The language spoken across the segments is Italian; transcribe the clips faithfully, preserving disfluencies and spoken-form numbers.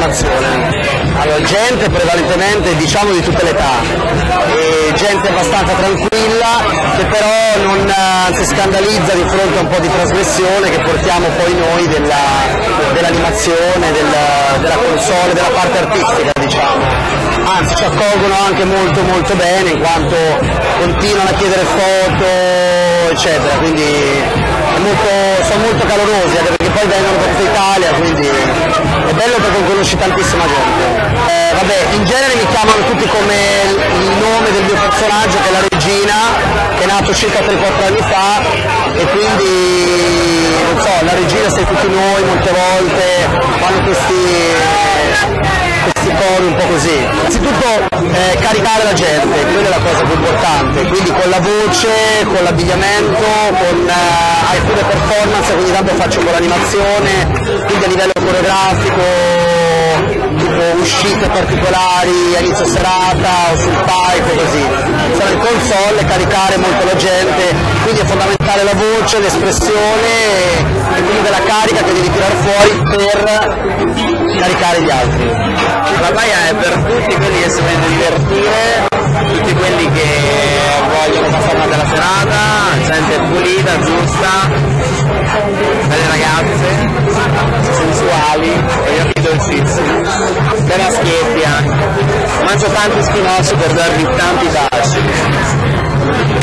l'animazione? Allora, gente prevalentemente diciamo di tutte le età, e gente abbastanza tranquilla che però non uh, si scandalizza di fronte a un po' di trasgressione che portiamo poi noi dell'animazione, della, della console, della parte artistica diciamo. Anzi ci accolgono anche molto molto bene in quanto continuano a chiedere foto eccetera, quindi è molto, sono molto calorosi anche perché poi vengono da tutta Italia, quindi è bello perché conosci tantissima gente. Eh, vabbè, in genere mi chiamano tutti come il nome del mio personaggio che è la regina, che è nato circa tre quattro anni fa e quindi non so, la regina sei tutti noi molte volte, fanno questi questi cori un po' così. Innanzitutto eh, caricare la gente, quella è la cosa più importante, quindi con la voce, con l'abbigliamento, con eh, alcune performance, quindi tanto faccio con l'animazione, quindi a livello coreografico, tipo uscite particolari a inizio serata o sul palco così. Sono in console, caricare molto la gente, quindi è fondamentale la voce, l'espressione e quindi della carica che devi tirare fuori per caricare gli altri. La baia è per tutti quelli che si vogliono divertire, tutti quelli che vogliono passare una bella serata, gente pulita, giusta, belle ragazze, sensuali, e gli occhi dolcissimi, belle maschietti anche. Mangio tanti spinaci per darvi tanti baci.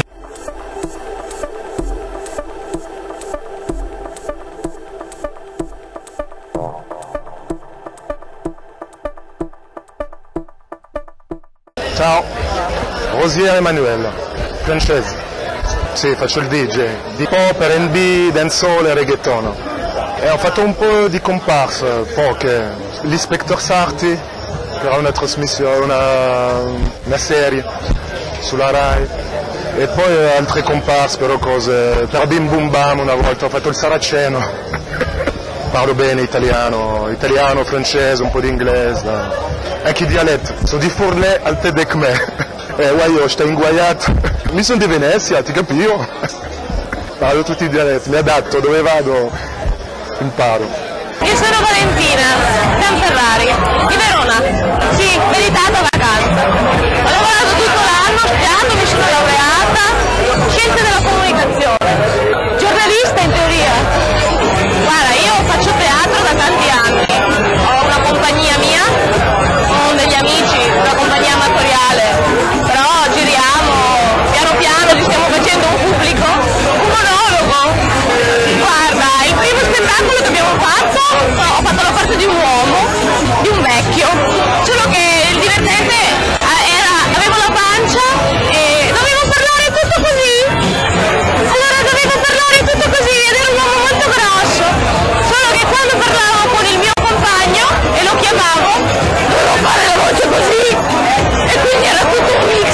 Ciao, Rosier Emanuele, francese. Sì, faccio il D J, di pop, R and B, dancehall e reggaeton. E ho fatto un po' di comparse, poche. L'Inspector Sarti, che era una trasmissione, una, una serie sulla Rai. E poi altre comparse, però cose. Per Bim Bum Bam una volta ho fatto il saraceno. Parlo bene italiano, italiano, francese, un po' di inglese. Anche i dialetti, sono di Forlì al Tedecme, eh, guaio, sto inguaiato, mi sono di Venezia, ti capivo? Parlo tutti i dialetti, mi adatto, dove vado imparo. Io sono Valentina, Canferrari, di Verona, sì, meritato vacanza. Ho lavorato tutto l'anno, ho studiato, mi sono laureata, scienze della comunicazione, giornalista in teoria. Guarda, io faccio teatro da tanti anni, ho una compagnia mia, ho degli amici, una compagnia amatoriale, però giriamo, piano piano ci stiamo facendo un pubblico, un monologo. Guarda, il primo spettacolo che abbiamo fatto, ho fatto la parte di un uomo, di un vecchio, solo che il divertente era, avevo la pancia e dovevo parlare tutto così, allora dovevo parlare tutto così ed era un uomo molto grosso, solo che quando parlavo con il mio compagno e lo chiamavo, dovevo fare la voce così e quindi era tutto un mix.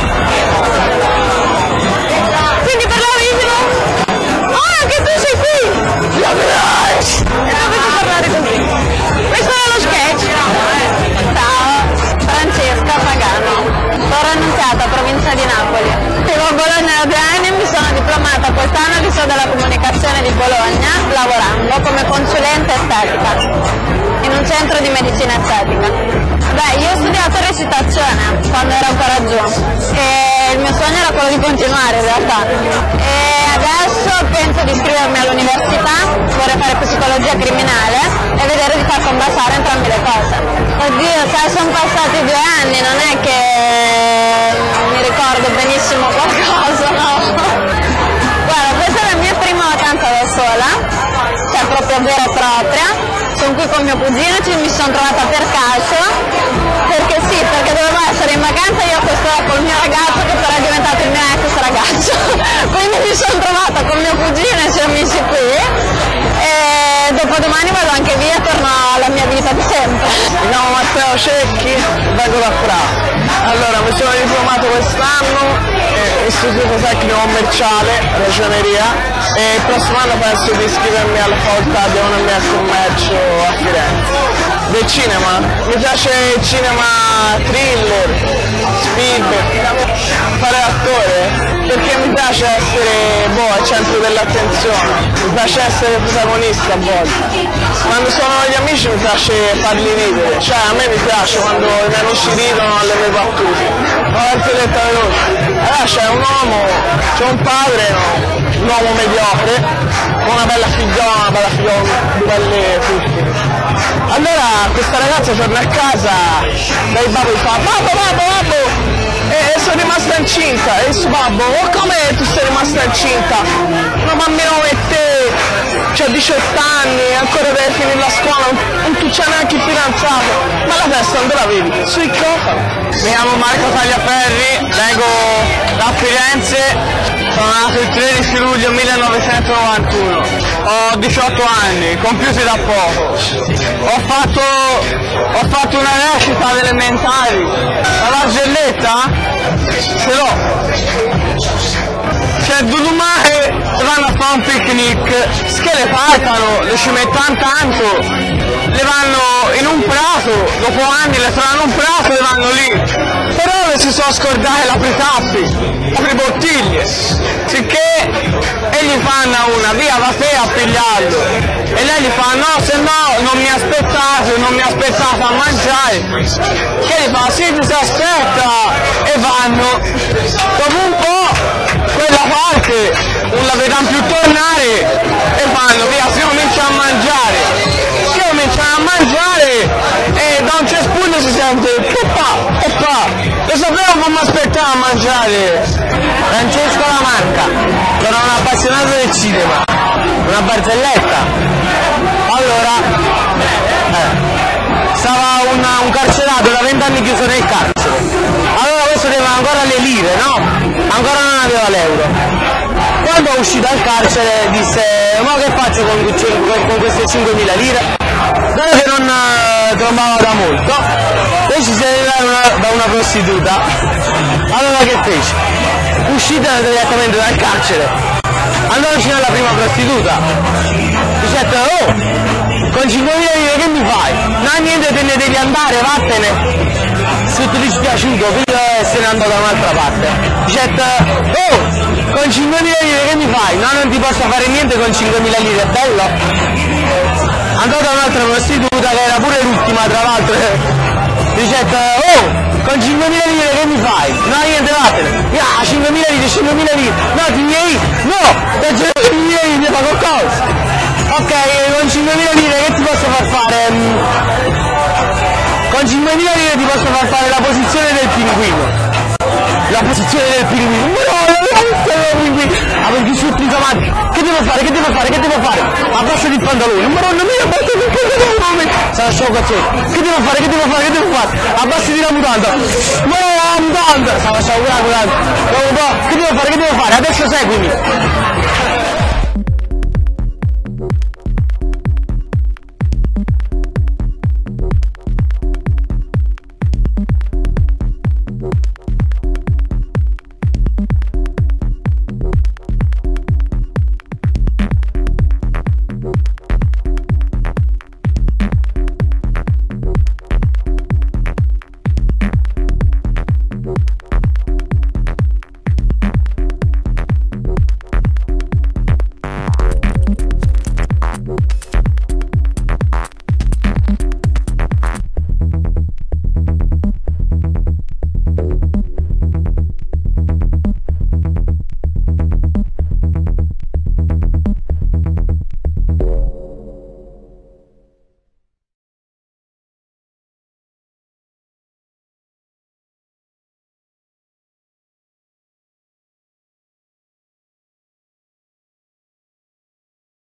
Quindi parlavamo, oh anche tu sei qui, la Bryce! E dovevo parlare così. Questo era lo sketch. Ciao, Francesca Pagano, sono annunziata, provincia di Napoli. Vivo a Bologna da due anni e mi sono diplomata quest'anno al liceo della comunicazione di Bologna, lavorando come consulente estetica in un centro di medicina estetica. Beh, io ho studiato recitazione quando ero ancora giù e il mio sogno era quello di continuare in realtà. E adesso penso di iscrivermi all'università, vorrei fare psicologia criminale e vedere di far combaciare entrambe le cose. Oddio, sai, sono passati due anni, non è che mi ricordo benissimo qualcosa, no? Guarda, questa è la mia prima vacanza da sola, cioè proprio vera e propria. Sono qui con mio cugino, ci mi sono trovata per caso, perché sì, perché dovevo essere in vacanza io questo col mio ragazzo che però è diventato il mio ex ragazzo, quindi mi sono trovata con mio cugino e siamo messi qui e dopodomani vado anche via, torno alla mia vita di sempre. Mi chiamo Matteo Cecchi, vengo da Fra. Allora, mi sono diplomato quest'anno, eh, istituto tecnico commerciale, ragioneria, e il prossimo anno penso di iscrivermi alla facoltà di economia e commercio a Firenze. Del cinema, mi piace il cinema thriller, Spielberg, fare attore perché mi piace essere boh, al centro dell'attenzione, mi piace essere protagonista a volte. Quando sono gli amici mi piace farli ridere, cioè a me mi piace quando i miei amici ridono alle mie battute. Ho anche detto a loro, allora c'è un uomo, c'è un padre, no? Un uomo mediocre, con una bella figliola, una bella figliola, due belle figlie. Allora questa ragazza torna a casa, dai babbo e fa, babbo, babbo, babbo! E sono rimasta incinta, e il suo babbo, oh come tu sei rimasta incinta? Una bambina come te, c'ha diciotto anni, ancora devi finire la scuola, non tu c'hai neanche il fidanzato, ma la testa non te la vedi? Sui cofano. Mi chiamo Marco Tagliaferri, vengo da Firenze, sono nato il tredici luglio millenovecentonovantuno, ho diciotto anni, compiuti da poco, ho fatto, ho fatto una recita alle elementari, la Bargelletta ce l'ho, c'è Dudumare, vanno a fare un picnic, che le partano, le ci mettono tanto, le vanno in un prato, dopo anni le trovano in un prato e le vanno lì, però le si sono scordate l'apritappi, apri bottiglie, sicché e gli fanno una, via va te a pigliarlo, e lei gli fa no se no non mi aspettate, non mi aspettate a mangiare, che gli fa sì ti si aspetta, e vanno, dopo un po' quella parte non la vedono più tornare e fanno via, si comincia a mangiare, si cominciano a mangiare e da un cespuglio si sente poppa, poppa, lo sapevo come aspettare a mangiare. Francesco Lamanca, sono un appassionato del cinema, una barzelletta. Allora, eh, stava una, un carcerato da vent'anni chiuso nel carcere, allora questo aveva ancora le lire, no? Ancora non aveva l'euro. Quando è uscito dal carcere disse ma che faccio con, con queste cinquemila lire? Dato che non uh, trombava da molto, decise di andare una, da una prostituta. Allora che fece? Uscita direttamente dal carcere, andò vicino alla prima prostituta, dice oh, con cinquemila lire che mi fai? No niente, te ne devi andare, vattene. Tutto dispiaciuto, figlio se ne andò da un'altra parte. Dice oh, con cinquemila lire che mi fai? No, non ti posso fare niente con cinquemila lire, è bello? Andò da un'altra prostituta che era pure l'ultima tra l'altro. Dice oh, con cinquemila lire che mi fai? No niente, vattene. Ah, cinquemila lire, cinquemila lire. No, ti vieni? No, con cinquemila lire mi fa qualcosa. Ok, con cinquemila lire che ti posso far fare? Con cinquemila lire ti posso far fare la posizione del pinguino. La posizione del pinguino. No, la posizione del pinguino. Ah, perché supplica, ma che devo fare? Che devo fare? Che devo fare? Abbassati il pantalone. Madonna mia, abbassati il pantalone. Sarà sciocco così. Che devo fare? Che devo fare? Che devo fare? Abbassati la mutanda. No, la mutanda. Stava sciocco la mutanda. Che devo fare? Che devo fare? Adesso seguimi.